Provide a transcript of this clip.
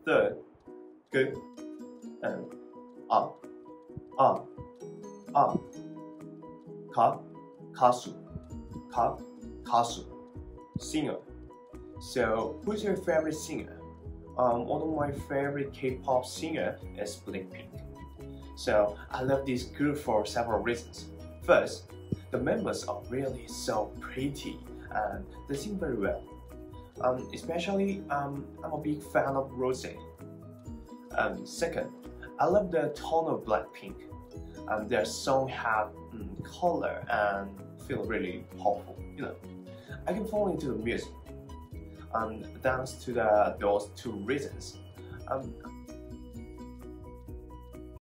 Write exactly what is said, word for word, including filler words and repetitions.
Third, good and ah, ah, ah. Ka, kasu, ka, kasu. Singer. So, who's your favorite singer? Um, one of my favorite K-pop singer is Blackpink. So, I love this group for several reasons. First, the members are really so pretty and they sing very well. Um, especially, um, I'm a big fan of Rose. Um, second, I love the tone of Blackpink. Um, their song have um, color and feel really powerful. You know, I can fall into the music. Um, thanks to the, those two reasons, um,